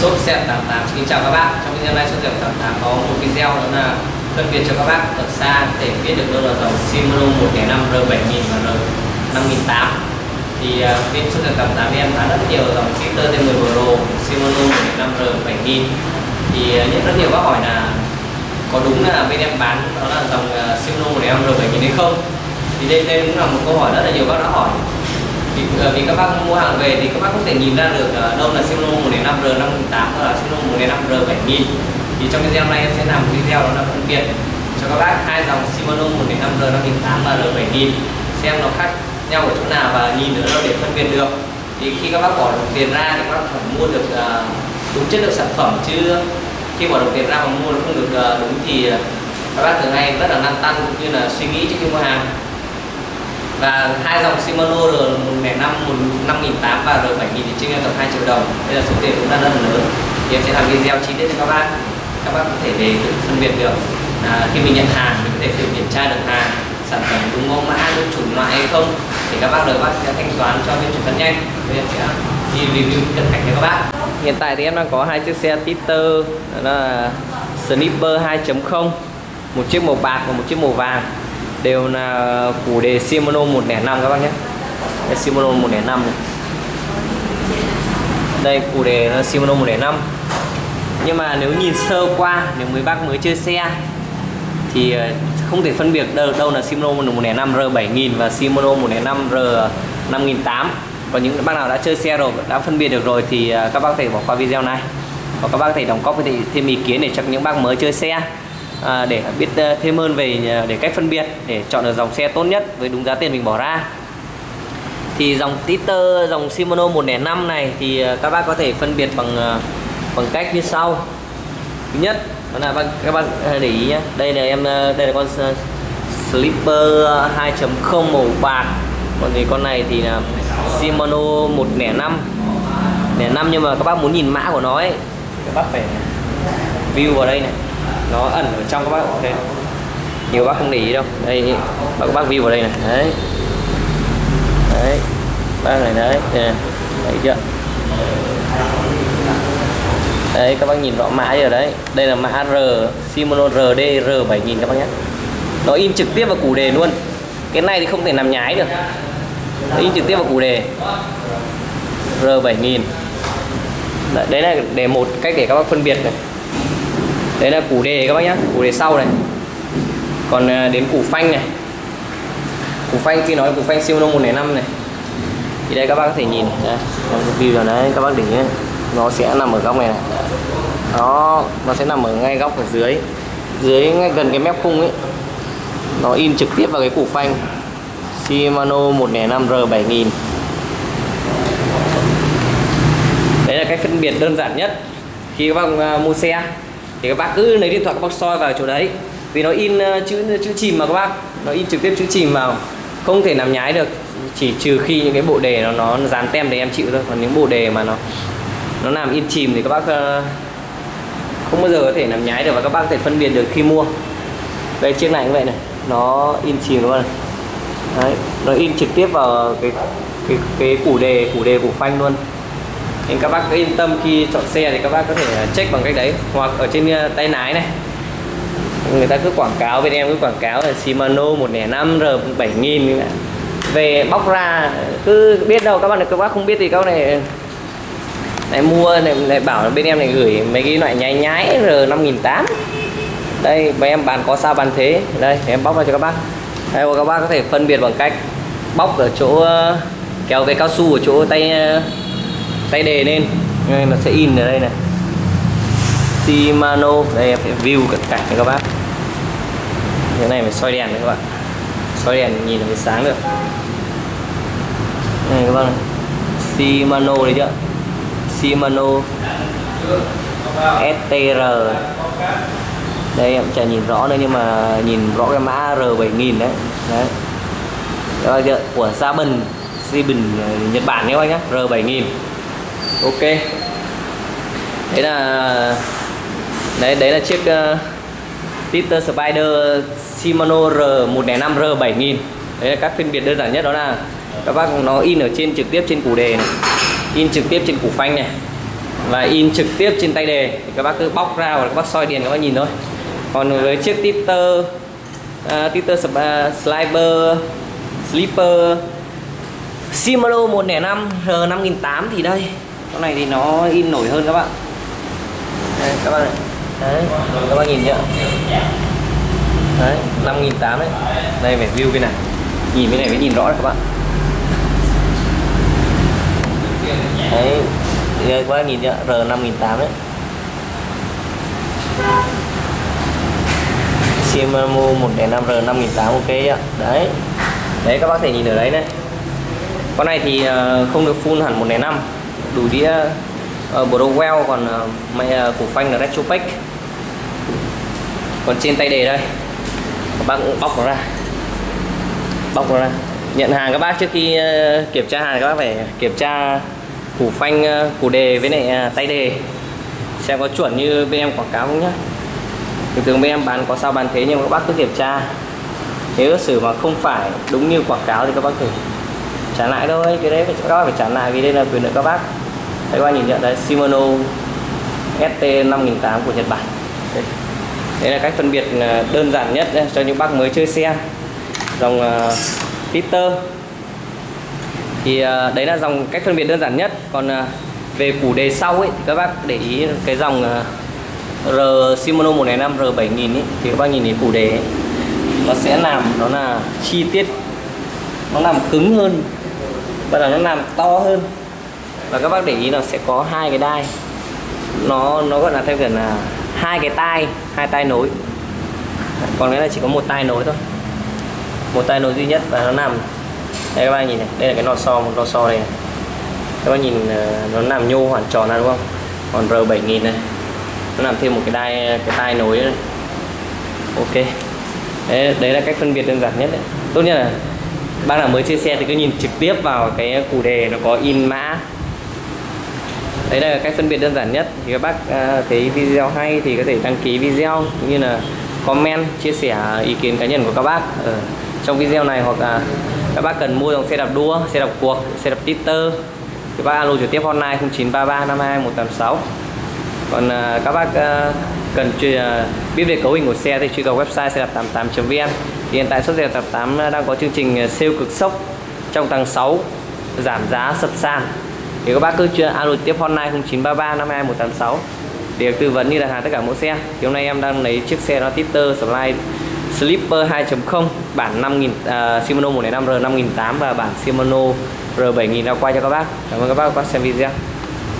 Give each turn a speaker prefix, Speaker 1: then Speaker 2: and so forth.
Speaker 1: Shop Xe 88 xin chào các bác. Trong video này Shop Xe 88 có một video đó là phân biệt cho các bác ở xa để biết được đâu là dòng Shimano 105 R7000 và R5008. Thì bên Shop Xe 88 em bán rất nhiều dòng Titer T10 Pro, Shimano 105 R7000. Thì rất nhiều bác hỏi là có đúng là bên em bán đó là dòng Shimano 105 R7000 hay không? Thì đây cũng là một câu hỏi rất là nhiều bác đã hỏi. Vì các bác mua hàng về thì các bác không thể nhìn ra được đâu là Shimano 105 R5008 hoặc là Shimano 105 R7000. Thì trong video này em sẽ làm một video đó là phân biệt cho các bác hai dòng Shimano 105 R5008 và R7000 xem nó khác nhau ở chỗ nào và nhìn nữa để phân biệt được. Thì khi các bác bỏ đồng tiền ra thì các bác phải mua được đúng chất lượng sản phẩm, chứ khi bỏ đồng tiền ra mà mua nó không được đúng thì các bác thường hay rất là lăn tăn cũng như là suy nghĩ trước khi mua hàng. Và hai dòng Shimano R105, 5008 và R7000 thì chênh nhau tầm 2 triệu đồng. Đây là số tiền cũng rất là lớn. Thì em sẽ làm video chi tiết cho các bác có thể để tự phân biệt được. Khi mình nhận hàng mình có thể tự kiểm tra được hàng, sản phẩm đúng mẫu mã, đúng chủng loại hay không, để các bác sẽ thanh toán cho bên chuyển phát nhanh. Bây giờ em sẽ đi review cận cảnh cho các bác. Hiện tại thì em đang có hai chiếc xe Titer, đó là Sniper 2.0, một chiếc màu bạc và một chiếc màu vàng, đều là củ đề Shimano 105 các bác nhé. Đây, Shimano 105 này. Đây củ đề là Shimano 105. Nhưng mà nếu nhìn sơ qua, nếu mấy bác mới chơi xe thì không thể phân biệt đâu là Shimano 105 R7000 và Shimano 105 R5008. Còn những bác nào đã chơi xe rồi, đã phân biệt được rồi thì các bác có thể bỏ qua video này, và các bác có thể đóng góp thêm ý kiến để cho những bác mới chơi xe để biết thêm hơn về cách phân biệt để chọn được dòng xe tốt nhất với đúng giá tiền mình bỏ ra. Thì dòng Titer, dòng Shimano 105 này thì các bác có thể phân biệt bằng cách như sau. Thứ nhất đó là các bác để ý nhé, đây là con Slipper 2.0 màu bạc, còn thì con này thì là Shimano 105 nhưng mà các bác muốn nhìn mã của nó ấy, các bác phải view vào đây này, nó ẩn ở trong các bác. Okay. Nhiều bác không để ý đâu, đây các bác view vào đây này, đấy bác này, đấy chưa, đấy các bác nhìn rõ mã rồi đấy, đây là mã Shimano RD R7000 các bác nhé. Nó in trực tiếp vào củ đề luôn, cái này thì không thể làm nhái được, nó in trực tiếp vào củ đề R7000. Đấy là để một cách để các bác phân biệt này. Đấy là củ đề các bác nhé, củ đề sau này. Còn đến củ phanh này, củ phanh, khi nói củ phanh Shimano 105 này thì đây các bác có thể nhìn đây, view vào đấy, các bác để ý, nó sẽ nằm ở góc này, đó, nó sẽ nằm ở ngay góc ở dưới ngay gần cái mép khung ấy, nó in trực tiếp vào cái củ phanh Shimano 105 R7000. Đấy là cách phân biệt đơn giản nhất. Khi các bác mua xe thì các bác cứ lấy điện thoại các bác soi vào chỗ đấy, vì nó in chữ chìm mà các bác, nó in trực tiếp chữ chìm vào, không thể làm nhái được, chỉ trừ khi những cái bộ đề nó dán tem thì em chịu thôi. Còn những bộ đề mà nó làm in chìm thì các bác không bao giờ có thể làm nhái được, và các bác có thể phân biệt được khi mua. Đây chiếc này cũng vậy này, nó in chìm luôn này. Đấy, nó in trực tiếp vào cái củ đề củ phanh luôn. Nên các bác cứ yên tâm khi chọn xe thì các bác có thể check bằng cách đấy, hoặc ở trên tay lái này, người ta cứ quảng cáo, bên em cứ quảng cáo là Shimano 105 R7000 về bóc ra cứ biết đâu. Các bác không biết thì các bác này mua này bảo là bên em này gửi mấy cái loại nhái R5008. Đây bên em bán có sao bán thế. Đây để em bóc ra cho các bác. Đây, các bác có thể phân biệt bằng cách bóc ở chỗ kéo cái cao su ở chỗ tay đề lên, nó sẽ in ở đây này, Shimano. Đây em phải view cận cảnh cho các bác. Cái này phải soi đèn đấy các bạn, soi đèn nhìn nó mới sáng được. Này các bác này, Shimano đấy chưa, Shimano STR. Đây em chả nhìn rõ nữa nhưng mà nhìn rõ cái mã R7000 đấy. Đấy các bác chưa, của Saban Nhật Bản nhé các bác nhé, R7000. Ok, đấy là chiếc Titer Spider Shimano R105 R7000. Đấy là các phân biệt đơn giản nhất, đó là các bác nó in ở trên trực tiếp trên củ đề này, in trực tiếp trên củ phanh này. và in trực tiếp trên tay đề, thì các bác cứ bóc ra và các bác soi điền các bác nhìn thôi. Còn với chiếc titer Slipper Shimano 105 R5008 thì đây, con này thì nó in nổi hơn các bạn. Đây, các bạn này. Đấy, các bác nhìn nhá. Đấy, 5008 đấy. Đây phải view bên này. Nhìn bên này mới nhìn rõ đấy các bạn. Đấy, đây các bác nhìn nhá, R5008 đấy. Shimano 105 R5008 ok ạ. Đấy. Đấy các bác thể nhìn ở đấy đấy. Con này thì không được full hẳn 105, đủ đĩa Browell, còn củ phanh là Retropec. Còn trên tay đề đây, các bác cũng bóc nó ra. Bóc nó ra. Nhận hàng các bác, trước khi kiểm tra hàng các bác phải kiểm tra củ phanh, củ đề với lại tay đề xem có chuẩn như bên em quảng cáo không nhá. Thường thường bên em bán có sao bán thế, nhưng các bác cứ kiểm tra. Nếu xử mà không phải đúng như quảng cáo thì các bác thử trả lại thôi. Cái đấy các bác phải trả lại vì đây là quyền lợi các bác. Đấy, các bác nhìn nhận đấy, Shimano ST5008 của Nhật Bản. Đấy là cách phân biệt đơn giản nhất cho những bác mới chơi xe. Dòng titer thì đấy là dòng cách phân biệt đơn giản nhất. Còn về củ đề sau ấy thì các bác để ý cái dòng Shimano 105 R7000 ấy, thì các bác nhìn thấy củ đề ấy, nó sẽ làm nó là chi tiết, nó làm cứng hơn và là nó làm to hơn. Và các bác để ý là sẽ có hai cái đai, nó gọi là theo kiểu là hai tai nối, còn cái này chỉ có một tai nối thôi, một tai nối duy nhất. Và nó làm đây các bác nhìn này, đây là cái lò xo, một lò xo đây này. Các bác nhìn nó làm nhô hoàn tròn ra đúng không? Còn R7000 này nó làm thêm một cái tai nối này. Ok. Đấy là cách phân biệt đơn giản nhất đấy. Tốt nhất là bác nào mới chơi xe thì cứ nhìn trực tiếp vào cái củ đề, nó có in mã. Đấy là cách phân biệt đơn giản nhất. Thì các bác thấy video hay thì có thể đăng ký video cũng như là comment chia sẻ ý kiến cá nhân của các bác ở trong video này, hoặc là các bác cần mua dòng xe đạp đua, xe đạp cuộc, xe đạp titer thì bác alo trực tiếp hotline 0933 522 186. Còn các bác cần biết về cấu hình của xe thì truy cập website xe đạp 88.vn. Thì hiện tại shop xe đạp 88 đang có chương trình sale cực sốc trong tháng 6, giảm giá sập sàn. Thì các bác cứ alo tiếp hotline 0933 522 186 để được tư vấn như là hàng tất cả mẫu xe. Thì hôm nay em đang lấy chiếc xe nó titer Slipper 2.0 bản 5000 Shimano 105 R5008 và bản Shimano R7000 đã quay cho các bác. Cảm ơn các bác xem video.